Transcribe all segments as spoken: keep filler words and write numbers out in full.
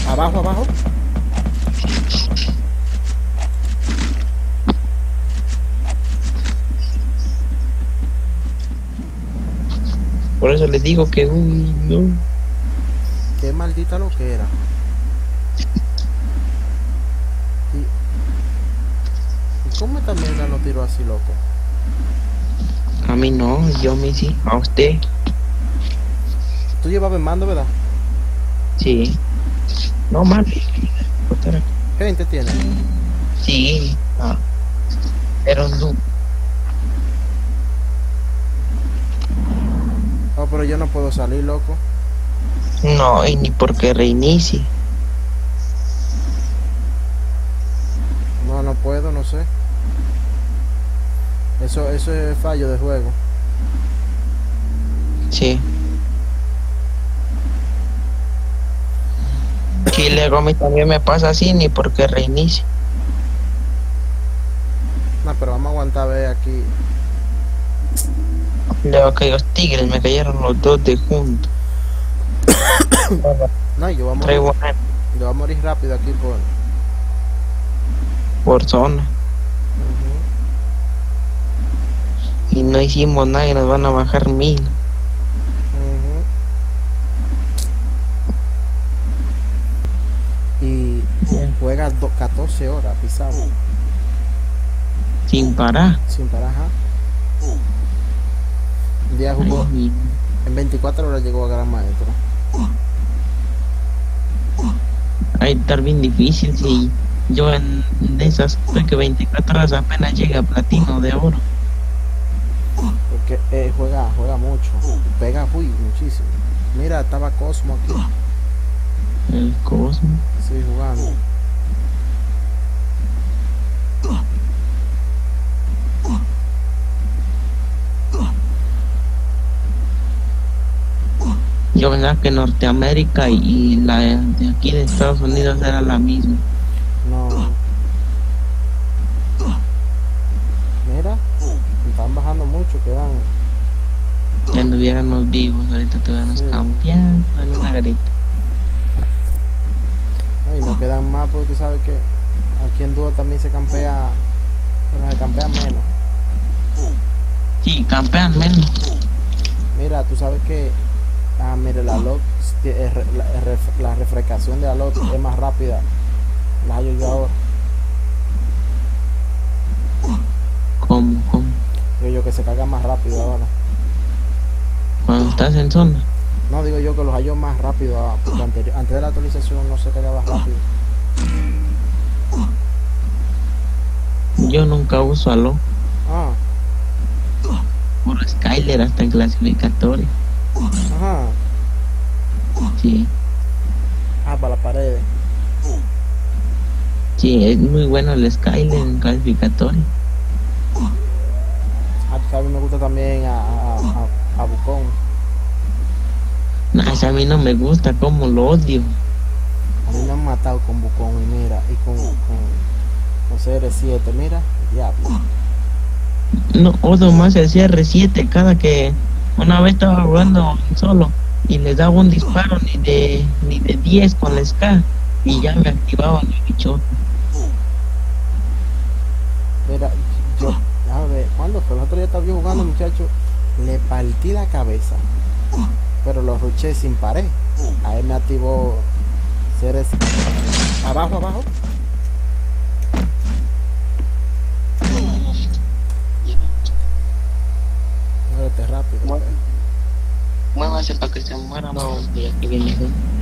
Abajo, abajo. Por eso les digo que uy, no. Qué maldita lo que era. ¿Y, ¿y cómo esta mierda no tiró así, loco? A mí no, yo me sí. A usted, Tú llevabas el mando, ¿verdad? sí. No mal. ¿Qué gente tiene? Sí. Ah, pero no. Oh, pero yo no puedo salir, loco. No, y ni porque reinicie. No, no puedo, no sé. Eso, eso es fallo de juego. Sí. Y luego a mí también me pasa así, ni porque reinicie. No, pero vamos a aguantar a ver aquí. Luego aquellos tigres me cayeron los dos de juntos. No, yo voy a morir. Traigo Yo voy a morir rápido aquí por. por zona. Ujú. Y no hicimos nada y nos van a bajar mil. Ujú. Y juega do- catorce horas pisado. Sin parar. Sin parar, ajá. Un día jugó. Ay, En veinticuatro horas llegó a Gran Maestro. ahí estar bien difícil si yo en de esas creo que veinticuatro horas apenas llega a platino de oro. Porque eh, juega, juega mucho. Pega, uy, muchísimo. Mira, estaba Cosmo aquí. El Cosmo. Sí, jugando. Yo pensaba que Norteamérica y, y la de aquí de Estados Unidos era la misma. No. Mira, están bajando mucho, quedan. Ya anduviéramos vivos, ahorita tuviéramos Sí. campeando en una garita. Ay, no quedan más porque tú sabes que aquí en dúo también se campea. Bueno, se campea menos. Sí, campean menos. Mira, tú sabes que. Ah, mire, la lock. La, la, la refrescación de la lock es más rápida. La hallo yo ahora. ¿Cómo? ¿Cómo? Digo yo que se carga más rápido ahora. Cuando estás en zona. No, digo yo que los hallo más rápido ahora, porque anterior, antes de la actualización no se cargaba rápido. Yo nunca uso Aló. Ah, Por Skyler hasta en clasificatorio. ajá. Sí. Ah, para las paredes. Sí, es muy bueno el Skyler en clasificatorio. A mí me gusta también a, a, a, a Bucón. No, a mí no me gusta, como lo odio. A mí me han matado con Bucón y mira, y con, con, con C R siete, mira, diablo. No, odio más el C R siete cada que una vez estaba jugando solo y les daba un disparo ni de ni de diez con la Ska y ya me activaban el bichote. Mira, yo, a ver, ¿cuándo fue? El otro día estaba yo jugando, muchacho, le partí la cabeza, pero lo ruché sin pared. A él me activó C R siete. Abajo, abajo. Muévete rápido. Bueno. Muévase para que se muera, no, y aquí viene.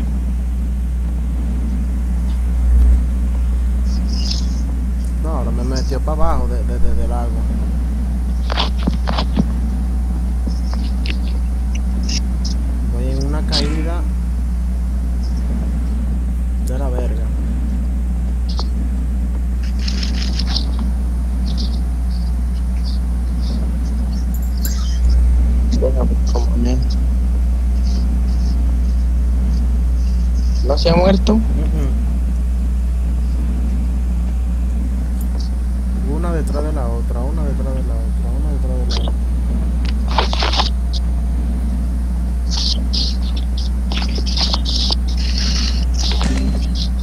No, ahora me metió para abajo de, de, de, del agua. Voy en una caída de la verga. Como nene. ¿No se ha muerto? Uh-uh. Una detrás de la otra, una detrás de la otra, una detrás de la otra.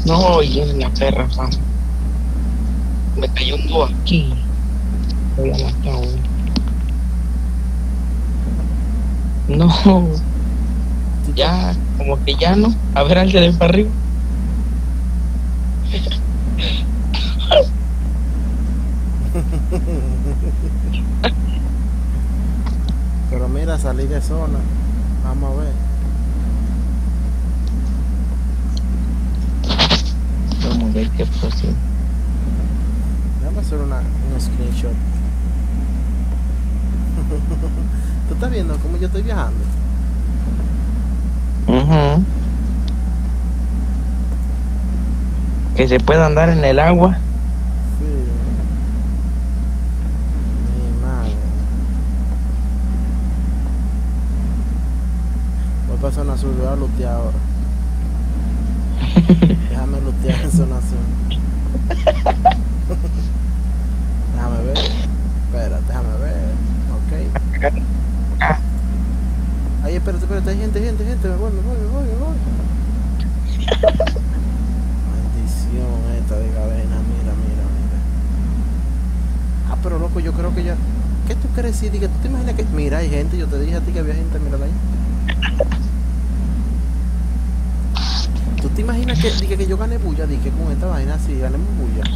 No, y en la perra, fam. Me cayó un bo aquí. Voy a matar uno. No, Sí, te- ya, como que ya no. A ver, al de para arriba. Pero mira, salí de zona. Vamos a ver. Vamos a ver qué pasa. Déjame hacer una, un screenshot. ¿Tú estás viendo cómo yo estoy viajando? Ujú. Que se pueda andar en el agua. Sí. Mi madre. Voy para zona sur, voy a lootear ahora. Déjame lootear en zona sur. Déjame ver. Espera, déjame ver. Ok. Ay, espérate, espérate, hay gente, gente, gente. Me voy, me voy, me voy, me voy. Maldición esta de cadena, mira, mira, mira. Ah, pero loco, yo creo que ya. ¿Qué tú crees? Sí, diga, ¿tú te imaginas que.? Mira, hay gente, yo te dije a ti que había gente, mírala ahí. ¿Tú te imaginas que, diga, que yo gané bulla? Dije con esta vaina así, ganemos bulla.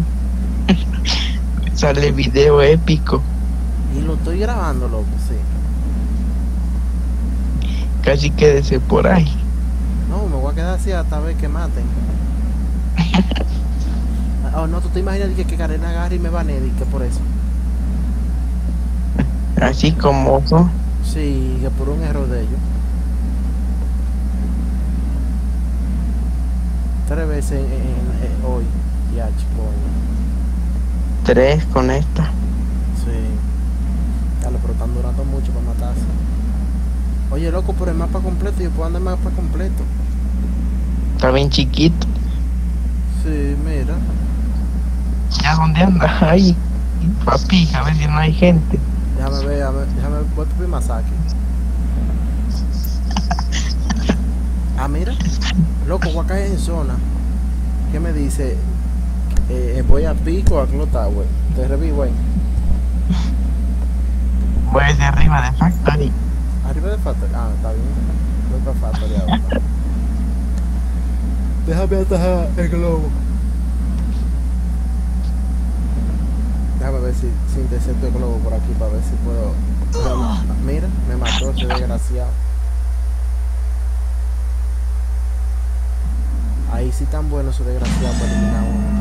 Sale video épico. Y lo estoy grabando, loco, sí. Casi quédese por ahí. No, me voy a quedar así hasta ver que maten. Oh, no, tú te imaginas que, que Karen agarre y me banee, que por eso. Así como son. Sí, que por un error de ellos. Tres veces en, en- en- hoy. Ya, chico. Tres con esta. Sí. Dale, pero están durando mucho para matarse. Oye, loco, por el mapa completo, yo puedo andar el mapa completo. Está bien chiquito. Sí, mira. ¿Ya dónde anda? Ahí. Papi, a ver si no hay gente. Déjame ver, déjame, déjame ver, voy a pedir masaje. Ah, mira. Loco, voy a caer en zona. ¿Qué me dice? Eh, eh, voy a pico a Cloud Tower. Te revivo ahí. Voy de arriba de Factory. Arriba de Factory. Ah, está bien. Voy para Factory ahora. Déjame atajar el globo. Déjame ver si, si intercepto el globo por aquí para ver si puedo. Mira, me mató ese desgraciado. Ahí sí tan bueno su desgraciado para eliminar uno.